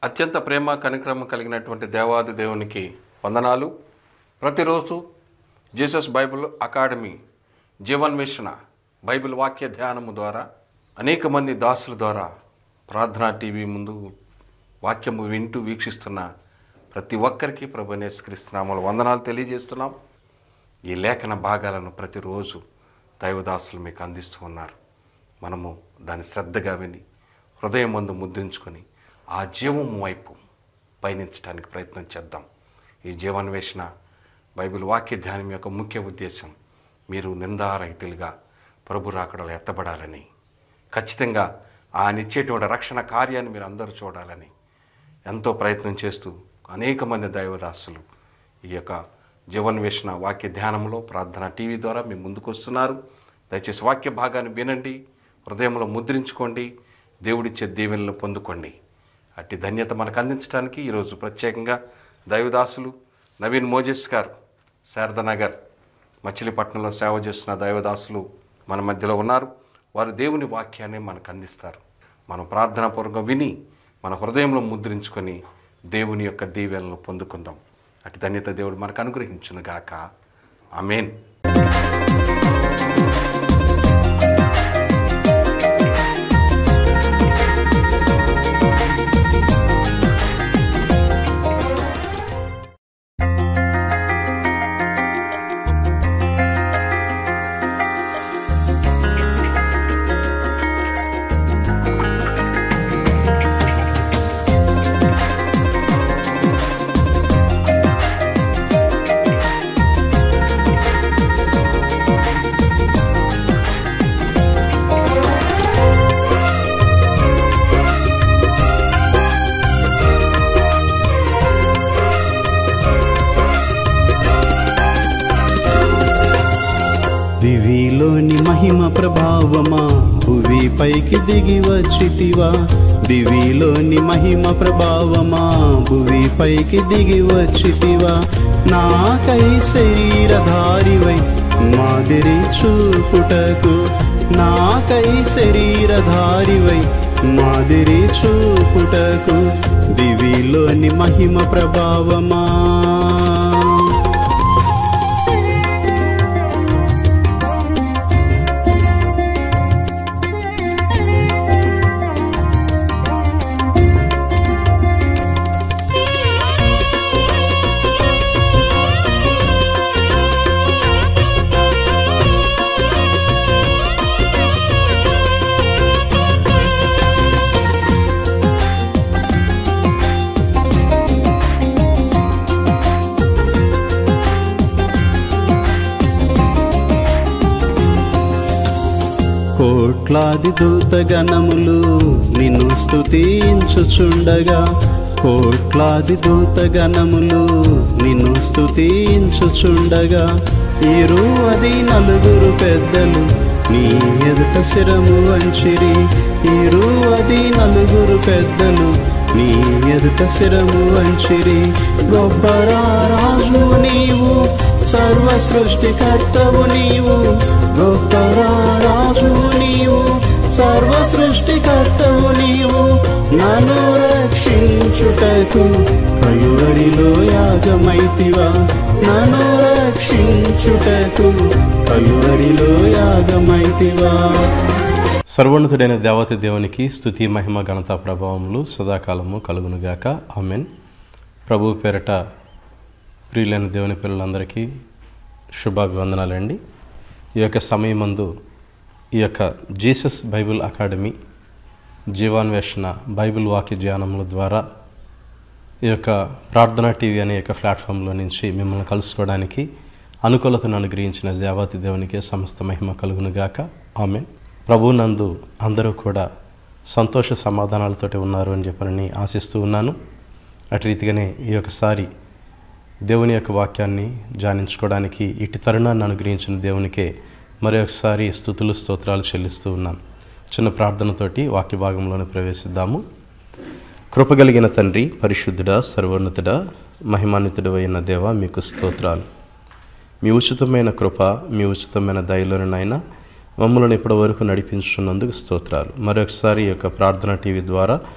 అత్యంత ప్రేమ కనికరమ కలిగినటువంటి దేవాది దేవునికి వందనాలు. ప్రతిరోజు జీసస్ బైబిల్ అకాడమీ జీవన్వేషణ బైబిల్ వాక్య ధ్యానము ద్వారా అనేక మంది దాసుల ద్వారా ప్రార్థనా టీవీ ముందు వాక్యము వింటూ వీక్షిస్తున్న ప్రతి ఒక్కరికి ప్రభువైన యేసుక్రీస్తు నామములో వందనాలు తెలియజేస్తున్నాం. ఈ లేఖన భాగాలను ప్రతిరోజు దైవదాసులు మీకు అందిస్తూ ఉన్నారు. మనము దాన్ని శ్రద్ధగా విని హృదయం ముందు ముద్రించుకొని ఆ జీవం వైపు పయనించడానికి ప్రయత్నం చేద్దాం. ఈ జీవన్వేషణ బైబిల్ వాక్య ధ్యానం యొక్క ముఖ్య ఉద్దేశం మీరు నిందారహితులుగా ప్రభు రాకడలో ఎత్తబడాలని, ఖచ్చితంగా ఆయన ఇచ్చేటువంటి రక్షణ కార్యాన్ని మీరు అందరూ చూడాలని ఎంతో ప్రయత్నం చేస్తూ అనేక మంది దైవదాసులు ఈ యొక్క జీవన్వేషణ వాక్య ధ్యానంలో ప్రార్థన టీవీ ద్వారా మీ ముందుకు వస్తున్నారు. దయచేసి వాక్య భాగాన్ని వినండి, హృదయంలో ముద్రించుకోండి, దేవుడిచ్చే దీవెనలను పొందుకోండి. అట్టి ధన్యత మనకు అందించడానికి ఈరోజు ప్రత్యేకంగా దైవదాసులు నవీన్ మోజెస్ గారు శారదానగర్ మచిలీపట్నంలో సేవ చేస్తున్న దైవదాసులు మన మధ్యలో ఉన్నారు. వారు దేవుని వాక్యాన్ని మనకు అందిస్తారు. మనం ప్రార్థనాపూర్వకంగా విని మన హృదయంలో ముద్రించుకొని దేవుని యొక్క దీవెనలను పొందుకుందాం. అట్టి ధన్యత దేవుడు మనకు అనుగ్రహించునుగాక. ఆమేన్. దివిలోని మహిమ ప్రభావమా భువి పైకి దిగి వచ్చితివా, దివిలోని మహిమ ప్రభావమా భువి పైకి దిగి వచ్చితివా, నాకై శరీరధారివై మాదిరి చూపుటకు, నాకై శరీరధారివై మాదిరి చూపుటకు, దివిలోని మహిమ ప్రభావమా. కోట్లాది దూతగణములు నిన్ను స్తుతించుచుండగా, కోట్లాది దూతగణములు నిన్ను స్తుతించుచుండగా, 24 పెద్దలు నీ ఎదుట శిరము వంచిరి, 24 పెద్దలు నీ ఎదుట శిరము వంచిరి. గొప్ప రాజు నీవు, సర్వ సృష్టికర్తవు నీవు, గొప్ప రాజు నీవు, సర్వ సృష్టికర్తవు నీవు, నన్ను రక్షించుటకు కలువరిలో యాగమైతివా, నన్ను రక్షించుటకు కలువరిలో యాగమైతివా. సర్వోన్నతుడైన దేవత దేవునికి స్తుతి మహిమ ఘనత ప్రభావములు సదాకాలము కలుగునుగాక. ఆమెన్. ప్రభు పేరట ప్రియులైన దేవుని పిల్లలందరికీ శుభాభివందనాలండి. ఈ యొక్క సమయమందు ఈ యొక్క జీసస్ బైబిల్ అకాడమీ జీవాన్వేషణ బైబిల్ వాక్య ధ్యానముల ద్వారా ఈ యొక్క ప్రార్థనా టీవీ అనే యొక్క ప్లాట్ఫామ్లో నుంచి మిమ్మల్ని కలుసుకోవడానికి అనుకూలతను అనుగ్రహించిన దేవాతి దేవునికే సమస్త మహిమ కలుగునుగాక. ఆమెన్. ప్రభునందు అందరూ కూడా సంతోష సమాధానాలతోటి ఉన్నారు అని చెప్పని ఆశిస్తూ ఉన్నాను. అటు రీతిగానే ఈ యొక్కసారి దేవుని యొక్క వాక్యాన్ని ధ్యానించుకోవడానికి ఇటు తరుణాన్ని అనుగ్రహించిన దేవునికే మరొకసారి స్తుతులు స్తోత్రాలు చెల్లిస్తూ ఉన్నాను. చిన్న ప్రార్థనతోటి వాక్య భాగంలోనే ప్రవేశిద్దాము. కృపగలిగిన తండ్రి, పరిశుద్ధుడా, సర్వోన్నతుడా, మహిమాన్వితుడు అయిన దేవ, మీకు స్తోత్రాలు. మీ ఉచితమైన కృప, మీ ఉచితమైన దయలోనైనా మమ్మల్ని ఇప్పటి వరకు నడిపించున్నందుకు స్తోత్రాలు. మరొకసారి ఈ యొక్క ప్రార్థన టీవీ ద్వారా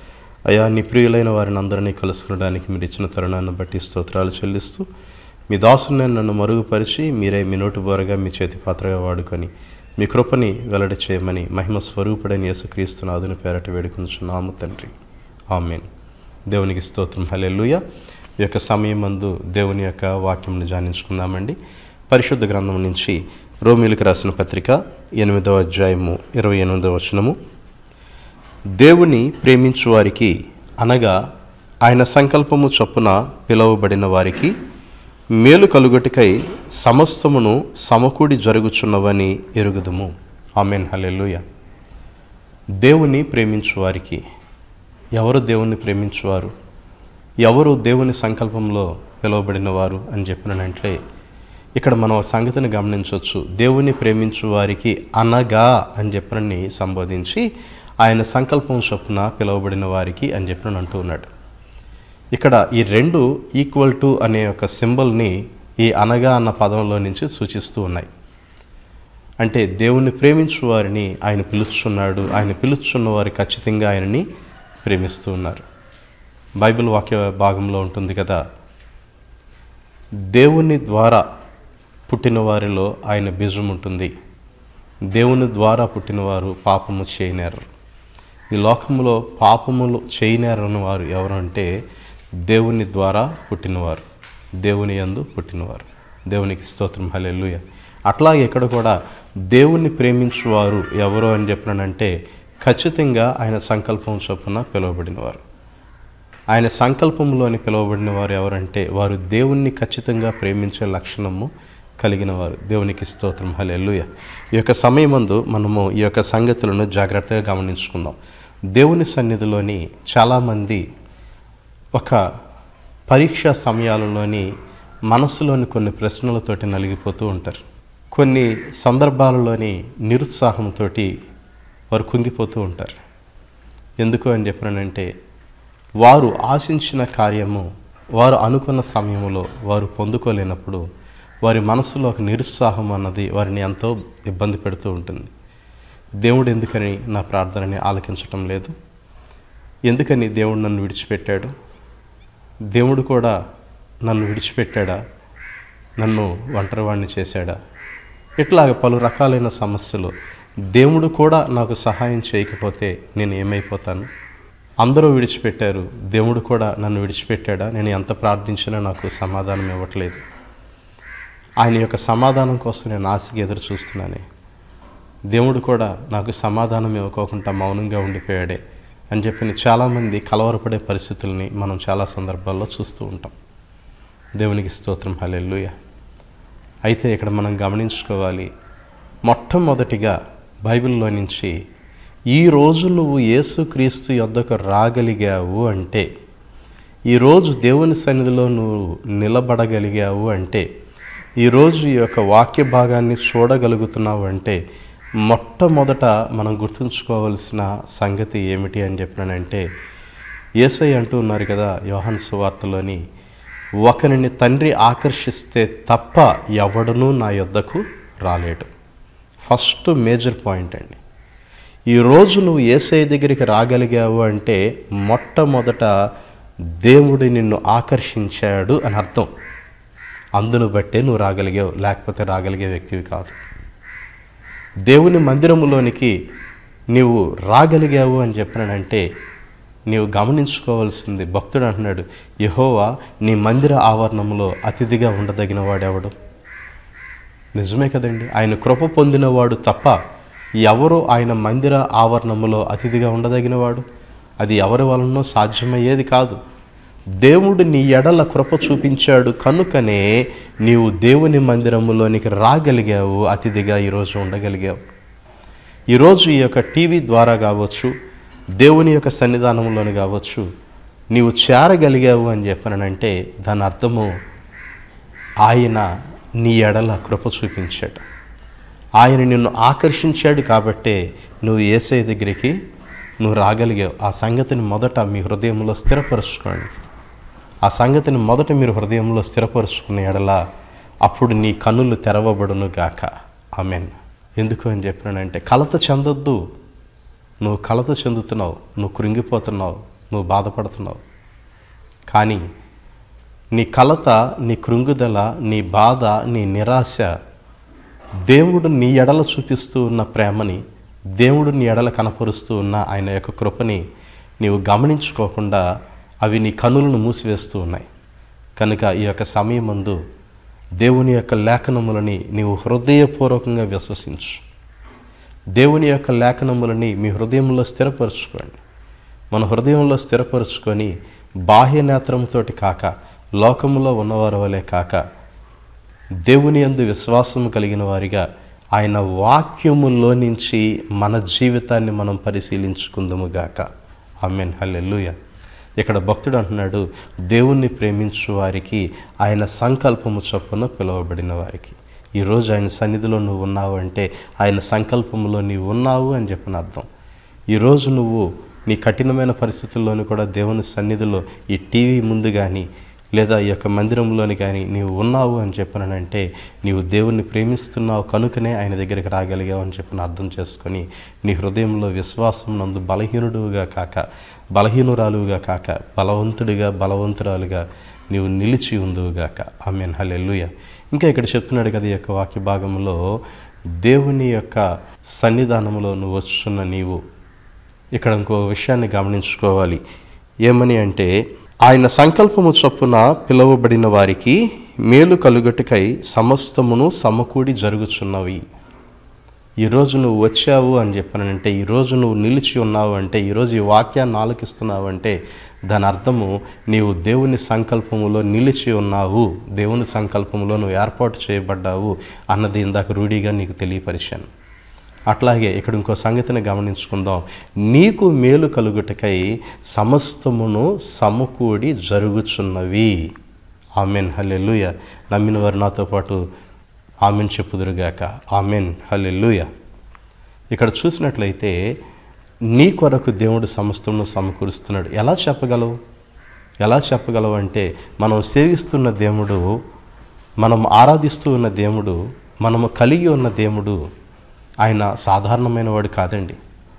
అయా నీ ప్రియులైన వారిని అందరినీ కలుసుకునడానికి మీరు ఇచ్చిన తరుణాన్ని బట్టి స్తోత్రాలు చెల్లిస్తూ మీ దాసుని నన్ను మరుగుపరిచి మీరే మీ నోటి బోరగా మీ చేతి పాత్రగా వాడుకొని మీ కృపని వెల్లడి చేయమని మహిమ స్వరూపుడైన యేసుక్రీస్తు నాదుని పేరట వేడుకొనుచున్నాము తండ్రి. ఆమేన్. దేవునికి స్తోత్రం. హల్లెలూయా. ఈ యొక్క సమయం మందు దేవుని యొక్క వాక్యంను ధ్యానించుకుందామండి. పరిశుద్ధ గ్రంథం నుంచి రోమీయులకు రాసిన పత్రిక 8వ అధ్యాయము 28వ వచనము. దేవుని ప్రేమించు వారికి అనగా ఆయన సంకల్పము చొప్పున పిలువబడిన వారికి మేలు కలుగుటకై సమస్తమును సమకూడి జరుగుచున్నవని ఎరుగుదుము. ఆమేన్. హల్లెలూయా. దేవుని ప్రేమించు వారికి, ఎవరు దేవుణ్ణి ప్రేమించువారు, ఎవరు దేవుని సంకల్పంలో పిలువబడిన వారు అని చెప్పినంటే ఇక్కడ మనం సంగతిని గమనించవచ్చు. దేవుని ప్రేమించు వారికి అనగా అని చెప్పినని సంబోధించి ఆయన సంకల్పం చొప్పున పిలువబడిన వారికి అని చెప్పిన అంటూ ఉన్నాడు. ఇక్కడ ఈ రెండు ఈక్వల్ టు అనే ఒక సింబల్ని ఈ అనగా అన్న పదంలో నుంచి సూచిస్తూ ఉన్నాయి. అంటే దేవుణ్ణి ప్రేమించు వారిని ఆయన పిలుచున్నాడు, ఆయన పిలుచున్న వారు ఖచ్చితంగా ఆయనని ప్రేమిస్తూ ఉన్నారు. బైబిల్ వాక్య భాగంలో ఉంటుంది కదా, దేవుని ద్వారా పుట్టిన వారిలో ఆయన బీజం ఉంటుంది, దేవుని ద్వారా పుట్టినవారు పాపము చేయనేరు. ఈ లోకంలో పాపములు చేయనేరని వారు ఎవరు అంటే దేవుని ద్వారా పుట్టినవారు, దేవుని యందు పుట్టినవారు. దేవునికి స్తోత్రం. హల్లెలూయా. అట్లాగే ఇక్కడ కూడా దేవుణ్ణి ప్రేమించువారు ఎవరు అని చెప్పినానంటే ఖచ్చితంగా ఆయన సంకల్పం చొప్పున పిలువబడినవారు. ఆయన సంకల్పంలోని పిలువబడిన వారు ఎవరంటే వారు దేవుణ్ణి ఖచ్చితంగా ప్రేమించే లక్షణము కలిగిన వారు. దేవునికి స్తోత్రం. హల్లెలూయా. ఈ యొక్క సమయమందు మనము ఈ యొక్క సంగతులను జాగ్రత్తగా గమనించుకుందాం. దేవుని సన్నిధిలోని చాలామంది ఒక పరీక్షా సమయాలలోని మనసులోని కొన్ని ప్రశ్నలతోటి నలిగిపోతూ ఉంటారు. కొన్ని సందర్భాలలోని నిరుత్సాహంతో వారు కుంగిపోతూ ఉంటారు. ఎందుకు అని చెప్పినానంటే వారు ఆశించిన కార్యము వారు అనుకున్న సమయంలో వారు పొందుకోలేనప్పుడు వారి మనసులో ఒక నిరుత్సాహం అన్నది వారిని ఎంతో ఇబ్బంది పెడుతూ ఉంటుంది. దేవుడు ఎందుకని నా ప్రార్థనని ఆలకించటం లేదు, ఎందుకని దేవుడు నన్ను విడిచిపెట్టాడు, దేవుడు కూడా నన్ను విడిచిపెట్టాడా, నన్ను ఒంటరివాడిని చేశాడా, ఇట్లాగ పలు రకాలైన సమస్యలు. దేవుడు కూడా నాకు సహాయం చేయకపోతే నేను ఏమైపోతాను, అందరూ విడిచిపెట్టారు, దేవుడు కూడా నన్ను విడిచిపెట్టాడా, నేను ఎంత ప్రార్థించినా నాకు సమాధానం ఇవ్వట్లేదు, ఆయన యొక్క సమాధానం కోసం నేను ఆశగా ఎదురు చూస్తున్నానే, దేవుడు కూడా నాకు సమాధానం ఇవ్వకోకుండా మౌనంగా ఉండిపోయాడే అని చెప్పి చాలామంది కలవరపడే పరిస్థితుల్ని మనం చాలా సందర్భాల్లో చూస్తూ ఉంటాం. దేవునికి స్తోత్రం. హల్లెలూయా. అయితే ఇక్కడ మనం గమనించుకోవాలి, మొట్టమొదటిగా బైబిల్లో నుంచి ఈరోజు నువ్వు యేసుక్రీస్తు యొద్దకు రాగలిగావు అంటే, ఈరోజు దేవుని సన్నిధిలో నువ్వు నిలబడగలిగావు అంటే, ఈరోజు ఈ యొక్క వాక్య భాగాన్ని చూడగలుగుతున్నావు అంటే మొట్టమొదట మనం గుర్తుంచుకోవాల్సిన సంగతి ఏమిటి అని చెప్పినానంటే యేసయ్య అంటూ ఉన్నారు కదా యోహాను సువార్తలోని, ఒకరిని తండ్రి ఆకర్షిస్తే తప్ప ఎవడనూ నా యొద్దకు రాలేడు. ఫస్ట్ మేజర్ పాయింట్ అండి. ఈరోజు నువ్వు యేసయ్య దగ్గరికి రాగలిగావు అంటే మొట్టమొదట దేవుడు నిన్ను ఆకర్షించాడు అని అర్థం. అందును బట్టే నువ్వు రాగలిగావు, లేకపోతే రాగలిగే వ్యక్తివి కాదు. దేవుని మందిరములోనికి నీవు రాగలిగావు అని చెప్పినానంటే నీవు గమనించుకోవాల్సింది, భక్తుడు అంటున్నాడు, యెహోవా నీ మందిర ఆవరణంలో అతిథిగా ఉండదగిన వాడెవడు? నిజమే కదండి. ఆయన కృప పొందినవాడు తప్ప ఎవరు ఆయన మందిర ఆవరణములో అతిథిగా ఉండదగినవాడు? అది ఎవరి వలనో సాధ్యమయ్యేది కాదు. దేవుడు నీ ఎడల కృప చూపించాడు కనుకనే నీవు దేవుని మందిరములోనికి రాగలిగావు, అతిథిగా ఈరోజు ఉండగలిగావు. ఈరోజు ఈ యొక్క టీవీ ద్వారా కావచ్చు, దేవుని యొక్క సన్నిధానంలోని కావచ్చు, నీవు చేరగలిగావు అని చెప్పానంటే దాని అర్థము ఆయన నీ ఎడల కృప చూపించాడు, ఆయన నిన్ను ఆకర్షించాడు కాబట్టే నువ్వు యేసయ్య దగ్గరికి నువ్వు రాగలిగావు. ఆ సంగతిని మొదట మీ హృదయంలో స్థిరపరచుకోండి. ఆ సంగతిని మొదట మీరు హృదయంలో స్థిరపరుచుకునే ఎడల అప్పుడు నీ కన్నులు తెరవబడును గాక. ఆమేన్. ఎందుకు అని చెప్పినానంటే కలత చెందొద్దు. నువ్వు కలత చెందుతున్నావు, నువ్వు కృంగిపోతున్నావు, నువ్వు బాధపడుతున్నావు. కానీ నీ కలత, నీ కృంగుదల, నీ బాధ, నీ నిరాశ దేవుడు నీ ఎడల చూపిస్తూ ఉన్న ప్రేమని, దేవుడు నీ ఎడల కనపరుస్తూ ఉన్న ఆయన యొక్క కృపని నీవు గమనించుకోకుండా అవి నీ కన్నులను మూసివేస్తూ ఉన్నాయి. కనుక ఈ యొక్క సమయమందు దేవుని యొక్క లేఖనములని నీవు హృదయపూర్వకంగా విశ్వసించు. దేవుని యొక్క లేఖనములని మీ హృదయంలో స్థిరపరచుకోండి. మన హృదయంలో స్థిరపరచుకొని బాహ్య నేత్రంతో కాక, లోకములో ఉన్నవారి వలె కాక, దేవుని యందు విశ్వాసము కలిగిన వారిగా ఆయన వాక్యములో నుంచి మన జీవితాన్ని మనం పరిశీలించుకుందాముగాక. ఆమేన్, హల్లెలూయా. ఇక్కడ భక్తుడు అంటున్నాడు, దేవుణ్ణి ప్రేమించు వారికి ఆయన సంకల్పము చొప్పున పిలువబడిన వారికి. ఈరోజు ఆయన సన్నిధిలో నువ్వు ఉన్నావు అంటే ఆయన సంకల్పములో నీవు ఉన్నావు అని చెప్పిన అర్థం. ఈరోజు నువ్వు నీ కఠినమైన పరిస్థితుల్లోని కూడా దేవుని సన్నిధిలో ఈ టీవీ ముందు కానీ లేదా ఈ యొక్క మందిరంలోని కానీ నీవు ఉన్నావు అని చెప్పినంటే నీవు దేవుణ్ణి ప్రేమిస్తున్నావు కనుకనే ఆయన దగ్గరికి రాగలిగావు అని చెప్పిన అర్థం చేసుకొని నీ హృదయంలో విశ్వాసం నందు బలహీనుడుగా కాక, బలహీనురాలుగా కాక, బలవంతుడిగా, బలవంతురాలుగా నీవు నిలిచి ఉందువుగాక. ఆమేన్, హల్లెలూయా. ఇంకా ఇక్కడ చెప్తున్నాడు కదా ఈ యొక్క వాక్య భాగంలో, దేవుని యొక్క సన్నిధానంలో నువ్వు వచ్చున్న నీవు ఇక్కడ ఇంకో విషయాన్ని గమనించుకోవాలి. ఏమని అంటే, ఆయన సంకల్పము చొప్పున పిలువబడిన వారికి మేలు కలుగటకై సమస్తమును సమకూడి జరుగుచున్నవి. ఈరోజు నువ్వు వచ్చావు అని చెప్పానంటే, ఈరోజు నువ్వు నిలిచి ఉన్నావు అంటే, ఈరోజు ఈ వాక్యాన్ని ఆలకిస్తున్నావు అంటే దాని అర్థము నీవు దేవుని సంకల్పములో నిలిచి ఉన్నావు, దేవుని సంకల్పంలో నువ్వు ఏర్పాటు చేయబడ్డావు అన్నది ఇందాక రూఢిగా నీకు తెలియపరిచాను. అట్లాగే ఇక్కడ ఇంకో సంగతిని గమనించుకుందాం. నీకు మేలు కలుగుటకై సమస్తమును సమకూడి జరుగుచున్నవి. ఆమెన్, హల్లెలూయా. నమ్మిన వారు నాతో పాటు ఆమెన్ చెప్పుదురుగాక. ఆమెన్, హల్లెలూయా. ఇక్కడ చూసినట్లయితే నీ కొరకు దేవుడు సమస్తమును సమకూరుస్తున్నాడు. ఎలా చెప్పగలవు అంటే, మనం సేవిస్తున్న దేవుడు, మనం ఆరాధిస్తూ ఉన్న దేవుడు, మనము కలిగి ఉన్న దేవుడు ఆయన సాధారణమైన వాడు కాదండి.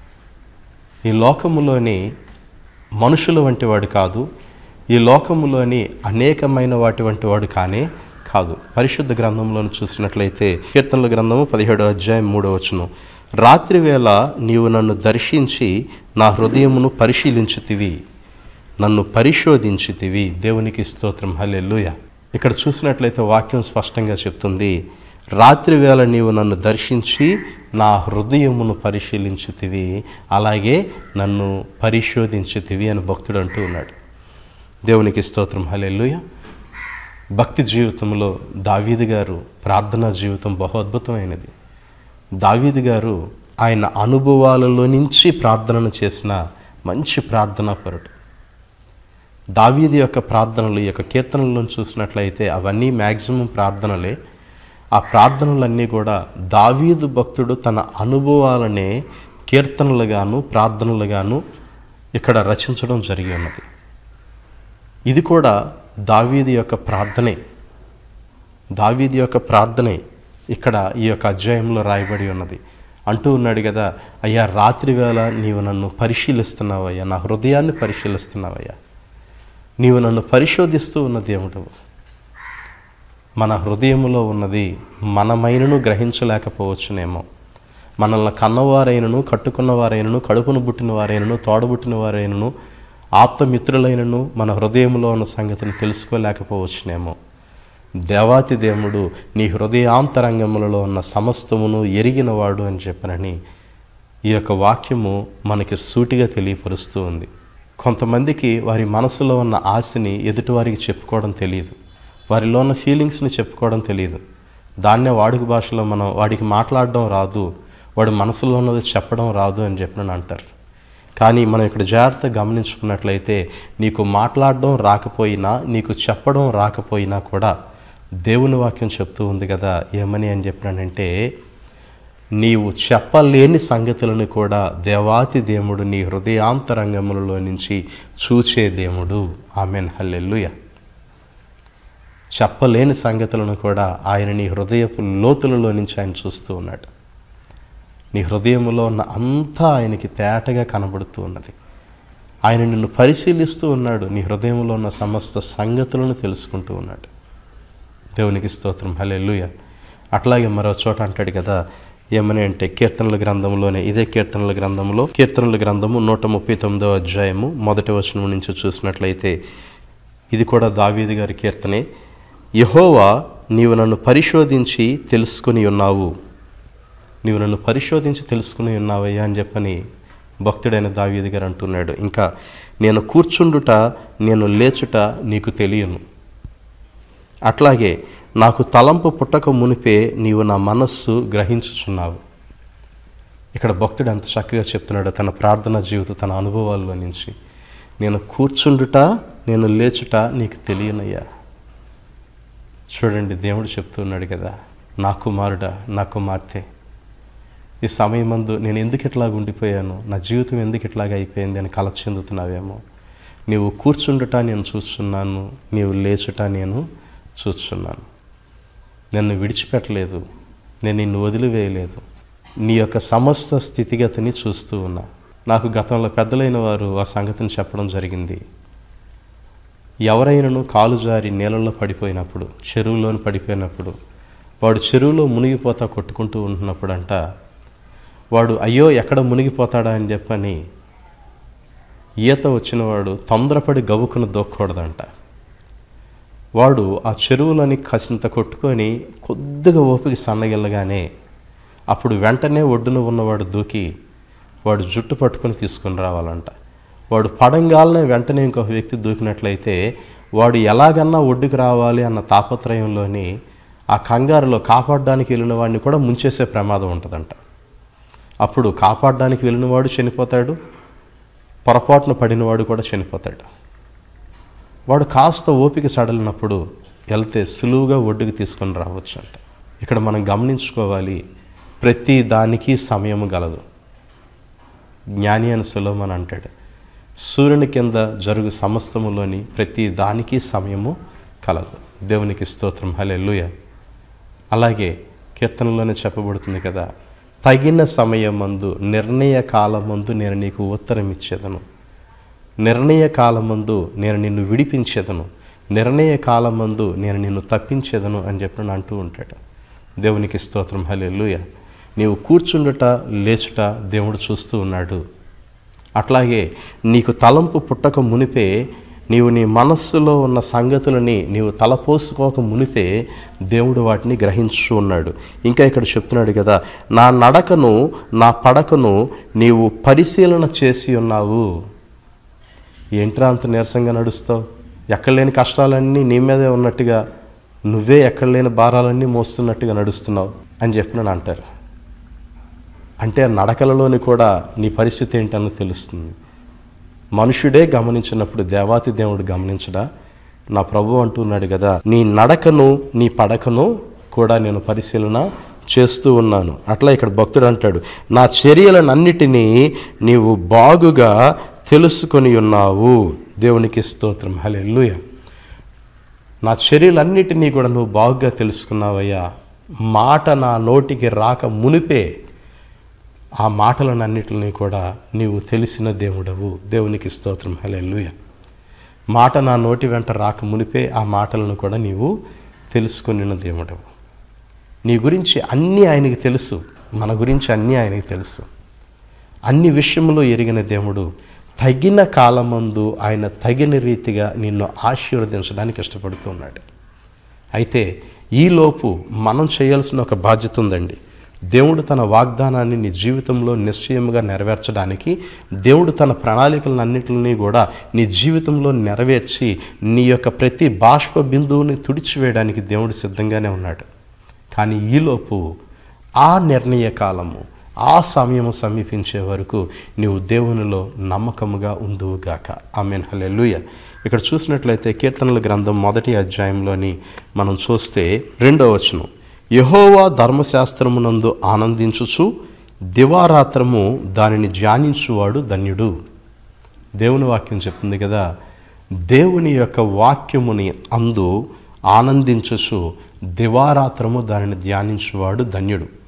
ఈ లోకములోని మనుషుల వంటి వాడు కాదు, ఈ లోకములోని అనేకమైన వాటి వంటి వాడు కాదు. పరిశుద్ధ గ్రంథంలోని చూసినట్లయితే కీర్తనల గ్రంథము 17వ అధ్యాయం 3వ వచనం, రాత్రివేళ నీవు నన్ను దర్శించి నా హృదయమును పరిశీలించుతివి, నన్ను పరిశోధించుతివి. దేవునికి స్తోత్రం, హల్లెలూయా. ఇక్కడ చూసినట్లయితే వాక్యం స్పష్టంగా చెప్తుంది, రాత్రివేళ నీవు నన్ను దర్శించి నా హృదయమును పరిశీలించుతివి, అలాగే నన్ను పరిశోధించుతివి అని భక్తుడు అంటూ ఉన్నాడు. దేవునికి స్తోత్రం, హల్లెలూయా. భక్తి జీవితంలో దావీదు గారు ప్రార్థనా జీవితం బహు అద్భుతమైనది. దావీదు గారు ఆయన అనుభవాలలో నుంచి ప్రార్థనను చేసిన మంచి ప్రార్థనాపరుడు. దావీదు యొక్క ప్రార్థనలు, ఈ యొక్క కీర్తనలను చూసినట్లయితే అవన్నీ మ్యాక్సిమం ప్రార్థనలే. ఆ ప్రార్థనలన్నీ కూడా దావీదు భక్తుడు తన అనుభవాలనే కీర్తనలుగాను ప్రార్థనలుగాను ఇక్కడ రచించడం జరిగి ఉన్నది. ఇది కూడా దావీదు యొక్క ప్రార్థనే ఇక్కడ ఈ యొక్క అధ్యాయంలో రాయబడి ఉన్నది. అంటూ ఉన్నాడు కదా, అయ్యా రాత్రివేళ నీవు నన్ను పరిశీలిస్తున్నావయ్యా, నా హృదయాన్ని పరిశీలిస్తున్నావయ్యా, నీవు నన్ను పరిశోధిస్తూ ఉన్న దేవుడు. మన హృదయములో ఉన్నది మనమైనను గ్రహించలేకపోవచ్చునేమో. మనల్ని కన్నవారైనను, కట్టుకున్నవారైనను, కడుపును పుట్టిన వారైనను, తోడబుట్టిన వారైనను, ఆప్తమిత్రులైనను మన హృదయంలో ఉన్న సంగతిని తెలుసుకోలేకపోవచ్చునేమో. దేవాతి దేవుడు నీ హృదయాంతరంగములలో ఉన్న సమస్తమును ఎరిగినవాడు అని చెప్పనని ఈ యొక్క వాక్యము మనకి సూటిగా తెలియపరుస్తూ ఉంది. కొంతమందికి వారి మనసులో ఉన్న ఆశని ఎదుటివారికి చెప్పుకోవడం తెలియదు, వారిలో ఉన్న ఫీలింగ్స్ని చెప్పుకోవడం తెలియదు. దాన్నే వాడుక భాషలో మనం వాడికి మాట్లాడడం రాదు, వాడి మనసులో ఉన్నది చెప్పడం రాదు అని చెప్పిన అంటారు. కానీ మనం ఇక్కడ జాగ్రత్తగా గమనించుకున్నట్లయితే నీకు మాట్లాడడం రాకపోయినా, నీకు చెప్పడం రాకపోయినా కూడా దేవుని వాక్యం చెప్తూ ఉంది కదా, ఏమని అని చెప్పినానంటే, నీవు చెప్పలేని సంగతులను కూడా దేవాతి దేవుడు నీ హృదయాంతరంగములలో నుంచి చూచే దేవుడు. Amen, hallelujah. చెప్పలేని సంగతులను కూడా ఆయన నీ హృదయపు లోతులలో నుంచి ఆయన చూస్తూ ఉన్నాడు. నీ హృదయంలో ఉన్న అంతా ఆయనకి తేటగా కనబడుతూ ఉన్నది. ఆయన నిన్ను పరిశీలిస్తూ ఉన్నాడు. నీ హృదయంలో ఉన్న సమస్త సంగతులను తెలుసుకుంటూ ఉన్నాడు. దేవునికి స్తోత్రం. హల్లెలూయా. అట్లాగే మరో చోట అంటాడు కదా, ఏమని అంటే కీర్తనల గ్రంథంలోనే, ఇదే కీర్తనల గ్రంథంలో, కీర్తనల గ్రంథము 139వ అధ్యాయము 1వ వచనం నుంచి చూసినట్లయితే, ఇది కూడా దావీదు గారి కీర్తనే. యెహోవా, నీవు నన్ను పరిశోధించి తెలుసుకుని ఉన్నావు, నీవు నన్ను పరిశోధించి తెలుసుకుని ఉన్నావయ్యా అని చెప్పని భక్తుడైన దావీదు గారు అంటున్నాడు. ఇంకా, నేను కూర్చుండుట నేను లేచుట నీకు తెలియను, అట్లాగే నాకు తలంపు పుట్టక మునిపే నీవు నా మనస్సు గ్రహించుచున్నావు. ఇక్కడ భక్తుడు ఎంత చక్కగా చెప్తున్నాడో తన ప్రార్థనా జీవితం, తన అనుభవాల్లో నుంచి. నేను కూర్చుండుట నేను లేచుట నీకు తెలియనయ్యా. చూడండి, దేవుడు చెప్తున్నాడు కదా, నా కుమారుడా, నా కుమార్తె, ఈ సమయమందు నేను ఎందుకు ఇట్లాగ ఉండిపోయాను, నా జీవితం ఎందుకు ఇట్లాగ అయిపోయింది అని కల చెందుతున్నావేమో. నీవు కూర్చుండుట నేను చూస్తున్నాను, నీవు లేచుట నేను చూస్తున్నాను. నన్ను విడిచిపెట్టలేదు, నేను నిన్ను వదిలివేయలేదు. నీ యొక్క సమస్త స్థితిగతిని చూస్తూ ఉన్నా. నాకు గతంలో పెద్దలైన వారు ఆ సంగతిని చెప్పడం జరిగింది. ఎవరైనాను కాలు జారి నీళ్ళల్లో పడిపోయినప్పుడు, చెరువులోని పడిపోయినప్పుడు, వాడు చెరువులో మునిగిపోతా కొట్టుకుంటూ ఉంటున్నప్పుడు అంట, వాడు అయ్యో ఎక్కడ మునిగిపోతాడా అని చెప్పని ఈత వచ్చినవాడు తొందరపడి గవ్వుకుని దూక్కకూడదంట. వాడు ఆ చెరువులని కాసింత కొట్టుకొని కొద్దిగా ఓపిక సన్నగిల్లగానే అప్పుడు వెంటనే ఒడ్డున ఉన్నవాడు దూకి వాడు జుట్టు పట్టుకొని తీసుకుని రావాలంట. వాడు పడంగాలనే వెంటనే ఇంకొక వ్యక్తి దూకినట్లయితే వాడు ఎలాగన్నా ఒడ్డుకు రావాలి అన్న తాపత్రయంలోని ఆ కంగారులో కాపాడడానికి వెళ్ళిన వాడిని కూడా ముంచేసే ప్రమాదం ఉంటుందంట. అప్పుడు కాపాడడానికి వెళ్ళినవాడు చనిపోతాడు, పొరపాటున పడినవాడు కూడా చనిపోతాడు. వాడు కాస్త ఓపిక సడలినప్పుడు వెళ్తే సులువుగా ఒడ్డుకు తీసుకొని రావచ్చు అంట. ఇక్కడ మనం గమనించుకోవాలి, ప్రతి దానికి సమయము గలదు. జ్ఞాని అని సొలొమోను అంటాడు, సూర్యుని కింద జరుగు సమస్తములోని ప్రతి దానికి సమయము కలదు. దేవునికి స్తోత్రం. హల్లెలూయా. అలాగే కీర్తనలోనే చెప్పబడుతుంది కదా, తగిన సమయమందు నిర్ణయ కాలమందు నేను నీకు ఉత్తరం ఇచ్చేదను, నిర్ణయ కాలమందు నేను నిన్ను విడిపించేదను, నిర్ణయ కాలమందు నేను నిన్ను తప్పించేదను అని చెప్పి అంటూ ఉంటాడు. దేవునికి స్తోత్రం. హల్లెలూయా. నీవు కూర్చుండుట లేచుట దేవుడు చూస్తూ ఉన్నాడు. అట్లాగే నీకు తలంపు పుట్టక మునిపే, నీవు నీ మనస్సులో ఉన్న సంగతులని నీవు తలపోసుకోక మునిపే దేవుడు వాటిని గ్రహించు ఉన్నాడు. ఇంకా ఇక్కడ చెప్తున్నాడు కదా, నా నడకను నా పడకను నీవు పరిశీలన చేసి ఉన్నావు. ఏంట్రా అంత నీరసంగా నడుస్తావు, ఎక్కడ లేని కష్టాలన్నీ నీ మీదే ఉన్నట్టుగా, నువ్వే ఎక్కడ లేని భారాలన్నీ మోస్తున్నట్టుగా నడుస్తున్నావు అని చెప్పినని అంటారు. అంటే నడకలలోని కూడా నీ పరిస్థితి ఏంటని తెలుస్తుంది. మనుషుడే గమనించినప్పుడు దేవాతి దేవుడు గమనించడా? నా ప్రభు అంటున్నాడు కదా, నీ నడకను నీ పడకను కూడా నేను పరిశీలన చేస్తూ ఉన్నాను. అట్లా ఇక్కడ భక్తుడు అంటాడు, నా చర్యలనన్నిటినీ నీవు బాగుగా తెలుసుకొని ఉన్నావు. దేవునికి స్తోత్రం. హల్లెలూయా. నా చర్యలన్నిటినీ కూడా నువ్వు బాగుగా తెలుసుకున్నావయ్యా. మాట నా నోటికి రాక మునిపే ఆ మాటలనన్నిటిని కూడా నీవు తెలిసిన దేవుడవు. దేవునికి స్తోత్రం. హల్లెలూయా. మాట నా నోటి వెంట రాక మునిపే ఆ మాటలను కూడా నీవు తెలుసుకున్న దేవుడవు. నీ గురించి అన్నీ ఆయనకి తెలుసు, మన గురించి అన్నీ ఆయనకి తెలుసు. అన్ని విషయంలో ఎరిగిన దేవుడు తగిన కాలమందు ఆయన తగిన రీతిగా నిన్ను ఆశీర్వదించడానికి ఇష్టపడుతున్నాడు. అయితే ఈలోపు మనం చేయాల్సిన ఒక బాధ్యత ఉందండి. దేవుడు తన వాగ్దానాన్ని నీ జీవితంలో నిశ్చయముగా నెరవేర్చడానికి, దేవుడు తన ప్రణాళికలన్నింటినీ కూడా నీ జీవితంలో నెరవేర్చి నీ యొక్క ప్రతి బాష్ప బిందువుని తుడిచివేయడానికి దేవుడు సిద్ధంగానే ఉన్నాడు. కానీ ఈలోపు ఆ నిర్ణయ కాలము, ఆ సమయము సమీపించే వరకు నీవు దేవునిలో నమ్మకముగా ఉందువుగాక. ఆమేన్. హల్లెలూయా. ఇక్కడ చూసినట్లయితే కీర్తనల గ్రంథం 1వ అధ్యాయంలోని మనం చూస్తే 2వ వచనం, యెహోవా ధర్మశాస్త్రమునందు ఆనందించుచు దివారాత్రము దానిని ధ్యానించువాడు ధన్యుడు. దేవుని వాక్యం చెప్తుంది కదా, దేవుని యొక్క వాక్యముని అందు ఆనందించుచు దివారాత్రము దానిని ధ్యానించువాడు ధన్యుడు.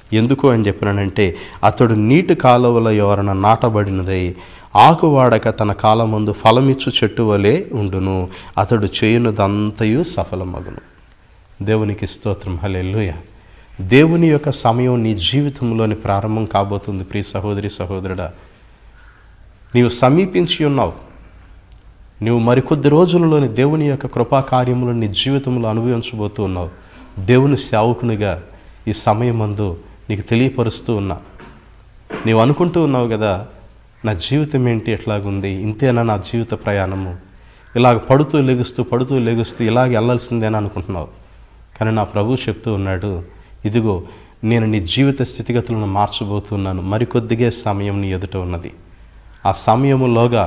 ఎందుకు అని చెప్పినానంటే అతడు నీటి కాలువల ఎవరన నాటబడినదై ఆకువాడక తన కాలమందు ఫలమిచ్చు చెట్టు వలె ఉండును, అతడు చేయునదంతయు సఫలమగును. దేవునికి స్తోత్రం. హల్లెలూయా. దేవుని యొక్క సమయం నీ జీవితంలోని ప్రారంభం కాబోతుంది. ప్రియ సహోదరి సహోదరుడా, నీవు సమీపించి ఉన్నావు. నీవు మరికొద్ది రోజులలోని దేవుని యొక్క కృపాకార్యములను నీ జీవితంలో అనుభవించబోతూ ఉన్నావు. దేవుని సేవకునిగా ఈ సమయమందు నీకు తెలియపరుస్తూ ఉన్నా. నీవు అనుకుంటూ ఉన్నావు కదా, నా జీవితం ఏంటి ఎట్లాగుంది, ఇంతేనా నా జీవిత ప్రయాణము, ఇలాగ పడుతూ లెగుస్తూ ఇలాగ వెళ్ళాల్సిందేనా అనుకుంటున్నావు. కానీ నా ప్రభువు చెప్తూ ఉన్నాడు, ఇదిగో నేను నీ జీవిత స్థితిగతులను మార్చబోతున్నాను. మరికొద్దిగా సమయం నీ ఎదుట ఉన్నది. ఆ సమయములోగా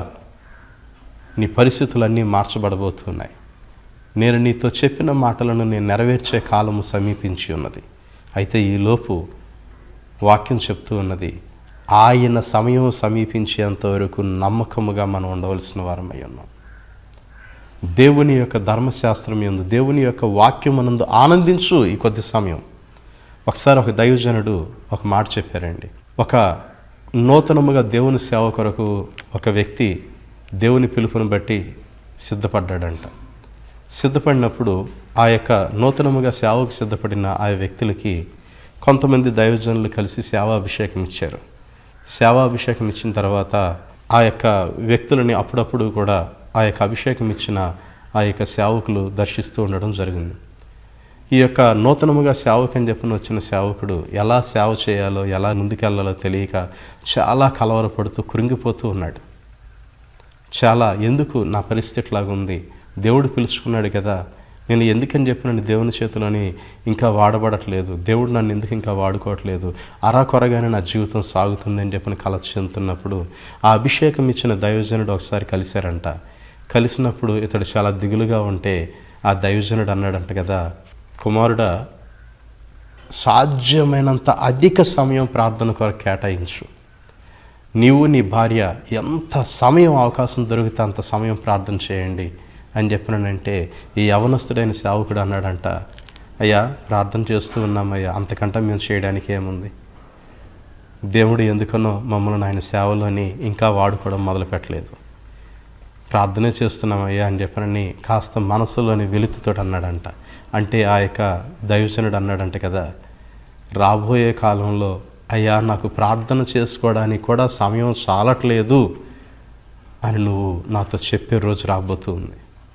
నీ పరిస్థితులన్నీ మార్చబడబోతున్నాయి. నేను నీతో చెప్పిన మాటలను నేను నెరవేర్చే కాలము సమీపించి ఉన్నది. అయితే ఈలోపు వాక్యం చెప్తూ ఉన్నది, ఆయన సమయం సమీపించేంత వరకు నమ్మకముగా మనం ఉండవలసిన వారమై ఉన్నాం. దేవుని యొక్క ధర్మశాస్త్రం యందు, దేవుని యొక్క వాక్యమునందు ఆనందించు ఈ కొద్ది సమయం. ఒకసారి ఒక దైవజనుడు ఒక మాట చెప్పారండి. ఒక నూతనముగా దేవుని సేవ కొరకు ఒక వ్యక్తి దేవుని పిలుపుని బట్టి సిద్ధపడ్డాడంట. సిద్ధపడినప్పుడు ఆ యొక్క నూతనముగా సేవకు సిద్ధపడిన ఆ వ్యక్తులకి కొంతమంది దైవజనులు కలిసి సేవాభిషేకం ఇచ్చారు. సేవాభిషేకం ఇచ్చిన తర్వాత ఆ యొక్క వ్యక్తులని అప్పుడప్పుడు కూడా ఆ యొక్క అభిషేకం ఇచ్చిన ఆ యొక్క సేవకులు దర్శిస్తూ ఉండడం జరిగింది. ఈ యొక్క నూతనముగా సేవకు అని చెప్పిన వచ్చిన సేవకుడు ఎలా సేవ చేయాలో, ఎలా ముందుకెళ్లాలో తెలియక చాలా కలవరపడుతూ కృంగిపోతూ ఉన్నాడు. చాలా, ఎందుకు నా పరిస్థితి ఇట్లాగుంది, దేవుడు పిలుచుకున్నాడు కదా, నేను ఎందుకని చెప్పిన దేవుని చేతిలోని ఇంకా వాడబడట్లేదు, దేవుడు నన్ను ఎందుకు ఇంకా వాడుకోవట్లేదు, అరాకొరగానే నా జీవితం సాగుతుందని చెప్పిన కల చెందుతున్నప్పుడు ఆ అభిషేకం ఇచ్చిన దైవజనుడు ఒకసారి కలిశారంట. కలిసినప్పుడు ఇతడు చాలా దిగులుగా ఉంటే ఆ దైవజనుడు అన్నాడంట కదా, కుమారుడా, సాధ్యమైనంత అధిక సమయం ప్రార్థన కొరకు కేటాయించు. నీవు నీ భార్య ఎంత సమయం అవకాశం దొరికితే అంత సమయం ప్రార్థన చేయండి అని చెప్పినానంటే ఈ యవనస్తుడైన సేవకుడు అన్నాడంట, అయ్యా ప్రార్థన చేస్తూ ఉన్నామయ్యా, అంతకంటే మేము చేయడానికి ఏముంది, దేవుడు ఎందుకనో మమ్మల్ని ఆయన సేవలోని ఇంకా వాడుకోవడం మొదలుపెట్టలేదు, ప్రార్థనే చేస్తున్నామయ్యా అని చెప్పనని కాస్త మనసులోని వెలుతుతో అన్నాడంట. అంటే ఆ యొక్క దైవజనుడు అన్నాడంట కదా, రాబోయే కాలంలో అయ్యా నాకు ప్రార్థన చేసుకోవడానికి కూడా సమయం చాలట్లేదు అని నువ్వు నాతో చెప్పే రోజు రాబోతుంది.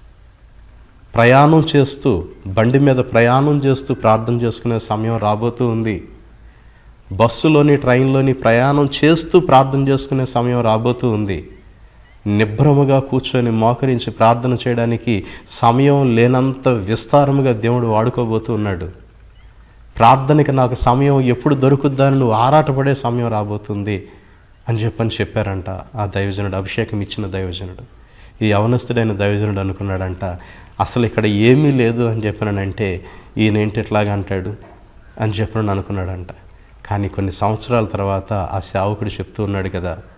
ప్రయాణం చేస్తూ, బండి మీద ప్రయాణం చేస్తూ ప్రార్థన చేసుకునే సమయం రాబోతూ ఉంది. బస్సులోని, ట్రైన్లోని ప్రయాణం చేస్తూ ప్రార్థన చేసుకునే సమయం రాబోతూ ఉంది. నిబ్రముగా కూర్చొని మోకరించి ప్రార్థన చేయడానికి సమయం లేనంత విస్తారముగా దేవుడు వాడుకోబోతూ ఉన్నాడు. ప్రార్థనకి నాకు సమయం ఎప్పుడు దొరుకుద్దని నువ్వు ఆరాటపడే సమయం రాబోతుంది అని చెప్పారంట ఆ దైవజనుడు, అభిషేకం ఇచ్చిన దైవజనుడు. ఈ యవనస్తుడైన దైవజనుడు అనుకున్నాడంట, అసలు ఇక్కడ ఏమీ లేదు అని చెప్పానంటే ఈయనేంటి ఎట్లాగా అంటాడు అని చెప్పాను అనుకున్నాడంట. కానీ కొన్ని సంవత్సరాల తర్వాత ఆ సేవకుడు చెప్తూ ఉన్నాడు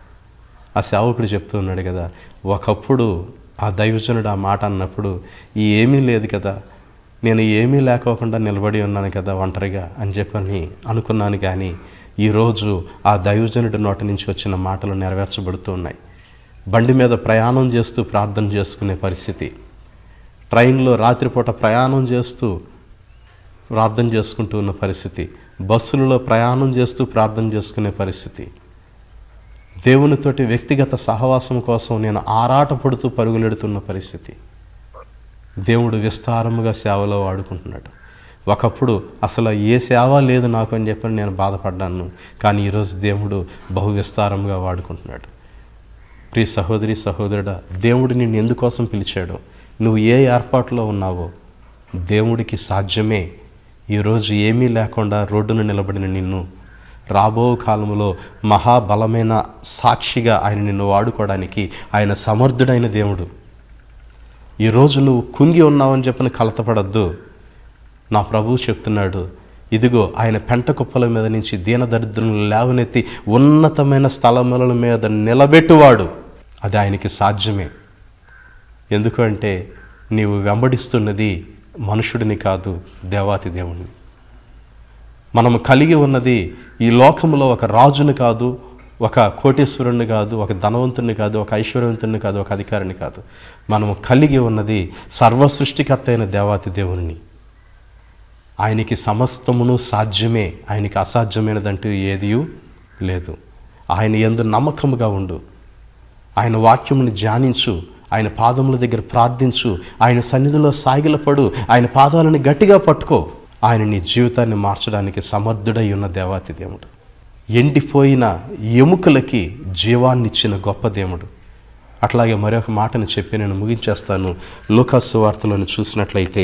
కదా, ఒకప్పుడు ఆ దైవజనుడు ఆ మాట అన్నప్పుడు ఏమీ లేదు కదా, నేను ఏమీ లేకోకుండా నిలబడి ఉన్నాను కదా ఒంటరిగా అని చెప్పని అనుకున్నాను. కానీ ఈరోజు ఆ దైవజనుడి నోటి నుంచి వచ్చిన మాటలు నెరవేర్చబడుతూ ఉన్నాయి. బండి మీద ప్రయాణం చేస్తూ ప్రార్థన చేసుకునే పరిస్థితి, ట్రైన్లో రాత్రిపూట ప్రయాణం చేస్తూ ప్రార్థన చేసుకుంటూ ఉన్న పరిస్థితి, బస్సులలో ప్రయాణం చేస్తూ ప్రార్థన చేసుకునే పరిస్థితి, దేవునితోటి వ్యక్తిగత సహవాసం కోసం నేను ఆరాటపడుతూ పరుగులెడుతున్న పరిస్థితి. దేవుడు విస్తారముగా సేవలో వాడుకుంటున్నాడు. ఒకప్పుడు అసలు ఏ సేవ లేదు నాకు అని చెప్పని నేను బాధపడ్డాను. కానీ ఈరోజు దేవుడు బహు విస్తారముగా వాడుకుంటున్నాడు. ప్రియ సహోదరి సహోదరుడా, దేవుడు నిన్ను ఎందుకోసం పిలిచాడో, నువ్వు ఏ ఏర్పాటులో ఉన్నావో దేవుడికి సాధ్యమే. ఈరోజు ఏమీ లేకుండా రోడ్డున నిలబడిన నిన్ను రాబో కాలంలో మహాబలమైన సాక్షిగా ఆయన నిన్ను వాడుకోవడానికి ఆయన సమర్థుడైన దేవుడు. ఈరోజు నువ్వు కుంగి ఉన్నావని చెప్పని కలతపడద్దు. నా ప్రభువు చెప్తున్నాడు, ఇదిగో ఆయన పెంట కుప్పల మీద నుంచి దీనదరిద్రులను లేవనెత్తి ఉన్నతమైన స్థలముల మీద నిలబెట్టువాడు. అది ఆయనకి సాధ్యమే. ఎందుకంటే నీవు వెంబడిస్తున్నది మనుషుడిని కాదు, దేవాతి దేవుణ్ణి. మనము కలిగి ఉన్నది ఈ లోకంలో ఒక రాజుని కాదు, ఒక కోటీశ్వరుణ్ణి కాదు, ఒక ధనవంతుని కాదు, ఒక ఐశ్వర్యవంతుని కాదు, ఒక అధికారిని కాదు. మనము కలిగి ఉన్నది సర్వసృష్టికర్త అయిన దేవాతి దేవుని. ఆయనకి సమస్తమును సాధ్యమే, ఆయనకి అసాధ్యమైనదంటూ ఏదీ లేదు. ఆయన యందు నమ్మకముగా ఉండు, ఆయన వాక్యముని ధ్యానించు, ఆయన పాదముల దగ్గర ప్రార్థించు, ఆయన సన్నిధిలో సాగిలపడు, ఆయన పాదాలను గట్టిగా పట్టుకో. ఆయన నీ జీవితాన్ని మార్చడానికి సమర్థుడై ఉన్న దేవాతి దేవుడు. ఎండిపోయిన ఎముకలకి జీవాన్నిచ్చిన గొప్ప దేవుడు. అట్లాగే మరొక మాటను చెప్పి నేను ముగించేస్తాను. లూకాసు వార్తలోని చూసినట్లయితే,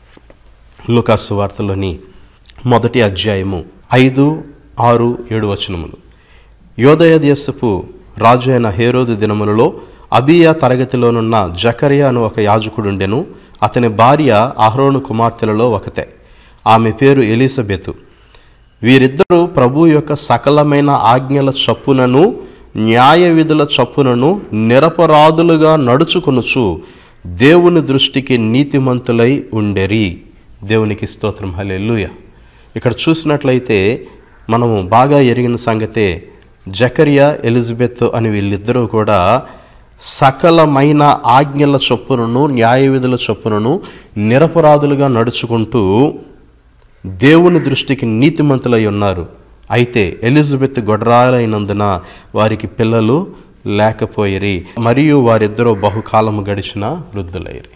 లూకాసు వార్తలోని 1వ అధ్యాయము 5, 6, 7 వచనములు. యోదయ దేశపు రాజు అయిన హేరోదు దినములలో అబియా తరగతిలోనున్న జకరియా అను ఒక యాజకుడుండెను. అతని భార్య అహరోను కుమార్తెలలో ఒకతే. ఆమె పేరు ఎలిజబెతు. వీరిద్దరూ ప్రభు యొక్క సకలమైన ఆజ్ఞల చొప్పునను న్యాయ విధుల చొప్పునను నిరపరాధులుగా నడుచుకొనుచు దేవుని దృష్టికి నీతిమంతులై ఉండెరి. దేవునికి స్తోత్రం, హల్లెలూయా. ఇక్కడ చూసినట్లయితే మనము బాగా ఎరిగిన సంగతే, జకరియా, ఎలిజబెత్ అని వీళ్ళిద్దరూ కూడా సకలమైన ఆజ్ఞల చొప్పునను న్యాయ విధుల చొప్పునను నిరపరాధులుగా నడుచుకుంటూ దేవుని దృష్టికి నీతిమంతులై ఉన్నారు. అయితే ఎలిజబెత్ గొడ్రాలైనందున వారికి పిల్లలు లేకపోయిరి, మరియు వారిద్దరూ బహుకాలము గడిచిన వృద్ధులైరి.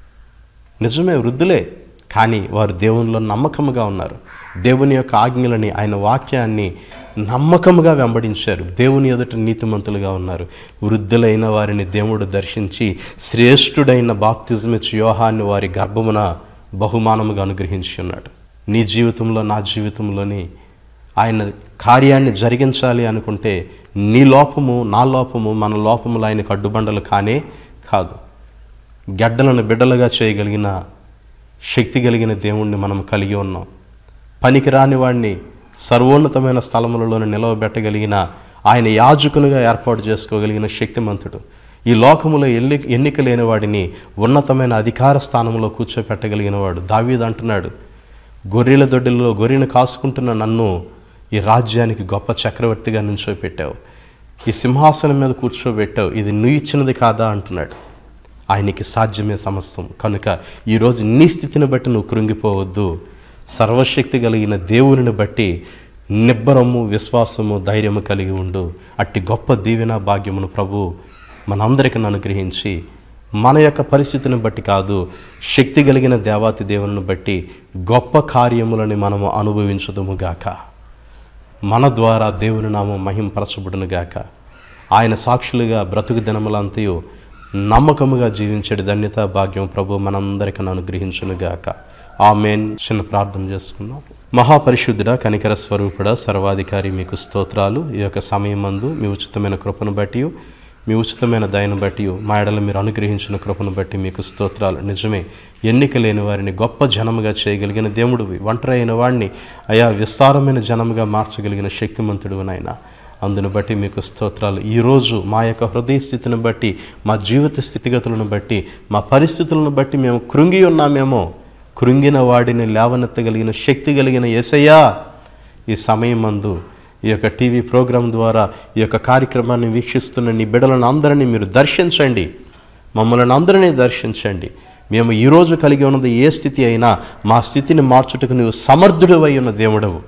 నిజమే, వృద్ధులే, కానీ వారు దేవునిలో నమ్మకముగా ఉన్నారు. దేవుని యొక్క ఆజ్ఞలని, ఆయన వాక్యాన్ని నమ్మకముగా వెంబడించారు. దేవుని ఎదుట నీతిమంతులుగా ఉన్నారు. వృద్ధులైన వారిని దేవుడు దర్శించి శ్రేష్ఠుడైన బాప్తిజమిచ్చి యోహాన్ని వారి గర్భమున బహుమానముగా అనుగ్రహించి ఉన్నాడు. నీ జీవితంలో, నా జీవితంలోని ఆయన కార్యాన్ని జరిగించాలి అనుకుంటే నీ లోపము, నా లోపము, మన లోపములు ఆయనకు అడ్డుబండలు కానే కాదు. గడ్డలను బిడ్డలుగా చేయగలిగిన శక్తి కలిగిన దేవుణ్ణి మనం కలిగి ఉన్నాం. పనికిరాని వాడిని సర్వోన్నతమైన స్థలములలో నిలవబెట్టగలిగిన ఆయన యాజకునిగా ఏర్పాటు చేసుకోగలిగిన శక్తిమంతుడు. ఈ లోకములో ఎన్నిక లేని వాడిని ఉన్నతమైన అధికార స్థానంలో కూర్చోపెట్టగలిగిన వాడు. దావీదు అంటున్నాడు, గొర్రెల దొడ్డిలో గొర్రెను కాసుకుంటున్న నన్ను ఈ రాజ్యానికి గొప్ప చక్రవర్తిగా నిల్చోపెట్టావు, ఈ సింహాసనం మీద కూర్చోబెట్టావు, ఇది నువ్వు ఇచ్చినది కాదా అంటున్నాడు. ఆయనకి సాధ్యమే సమస్తం. కనుక ఈరోజు నీ స్థితిని బట్టి నువ్వు కృంగిపోవద్దు. సర్వశక్తి కలిగిన దేవునిని బట్టి నిబ్బరము, విశ్వాసము, ధైర్యము కలిగి ఉండు. అట్టి గొప్ప దీవెన భాగ్యమును ప్రభు మనందరికీ అనుగ్రహించి, మన యొక్క పరిస్థితిని బట్టి కాదు, శక్తి కలిగిన దేవాతి దేవుని బట్టి గొప్ప కార్యములని మనము అనుభవించుదుముగాక. మన ద్వారా దేవుని నామం మహింపరచబడునుగాక. ఆయన సాక్షులుగా బ్రతుకు దినములంతయు నమ్మకముగా జీవించే ధన్యత భాగ్యం ప్రభు మనందరికీ అనుగ్రహించునుగాక. ఆమేన్. చిన్న ప్రార్థన చేసుకుందాం. మహాపరిశుద్ధుడా, కనికర స్వరూపుడా, సర్వాధికారి, మీకు స్తోత్రాలు. ఈ యొక్క సమయమందు మీ ఉచితమైన కృపను బట్టి, మీ ఉచితమైన దయను బట్టి, మా ఎడల మీరు అనుగ్రహించిన కృపను బట్టి మీకు స్తోత్రాలు. నిజమే, ఎన్నిక లేని వారిని గొప్ప జనముగా చేయగలిగిన దేవుడివి. ఒంటరి అయిన వాడిని అయా విస్తారమైన జనముగా మార్చగలిగిన శక్తిమంతుడు నాయన. అందును బట్టి మీకు స్తోత్రాలు. ఈరోజు మా యొక్క హృదయ స్థితిని బట్టి, మా జీవిత స్థితిగతులను బట్టి, మా పరిస్థితులను బట్టి మేము కృంగి ఉన్నామేమో. కృంగిన వాడిని లేవనెత్తగలిగిన శక్తి కలిగిన యేసయ్యా, ఈ సమయమందు ఈ యొక్క టీవీ ప్రోగ్రాం ద్వారా ఈ యొక్క కార్యక్రమాన్ని వీక్షిస్తున్న నీ బిడ్డలను అందరినీ మీరు దర్శించండి, మమ్మల్ని అందరినీ దర్శించండి. మేము ఈరోజు కలిగి ఉన్నది ఏ స్థితి అయినా మా స్థితిని మార్చుటకు నువ్వు సమర్థుడివై ఉన్న దేవుడవు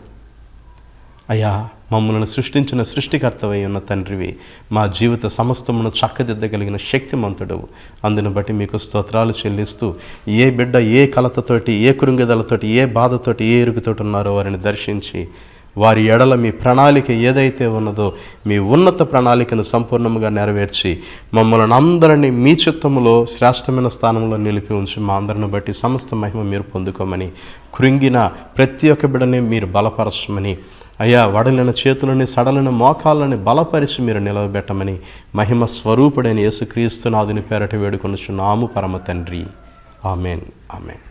అయ్యా. మమ్మల్ని సృష్టించిన సృష్టికర్తవై ఉన్న తండ్రివి, మా జీవిత సమస్తమును చక్కదిద్దగలిగిన శక్తిమంతుడవు. అందును బట్టి మీకు స్తోత్రాలు చెల్లిస్తూ, ఏ బిడ్డ ఏ కలతతోటి, ఏ కృంగిదలతోటి, ఏ బాధతోటి, ఏ ఇరుగుతోటి ఉన్నారో వారిని దర్శించి, వారి ఎడల మీ ప్రణాళిక ఏదైతే ఉన్నదో మీ ఉన్నత ప్రణాళికను సంపూర్ణంగా నెరవేర్చి మమ్మల్ని అందరినీ మీ చిత్తములో శ్రేష్టమైన స్థానంలో నిలిపి ఉంచి మా అందరిని బట్టి సమస్త మహిమ మీరు పొందుకోమని, కృంగిన ప్రతి ఒక్క బిడ్డని మీరు బలపరచమని, అయ్యా వడలిన చేతులని, సడలిన మోకాళ్ళని బలపరిచి మీరు నిలవబెట్టమని మహిమ స్వరూపుడైన యేసుక్రీస్తు నాథుని పేరట వేడుకొనుచున్నాము పరమ తండ్రి. Amen, amen.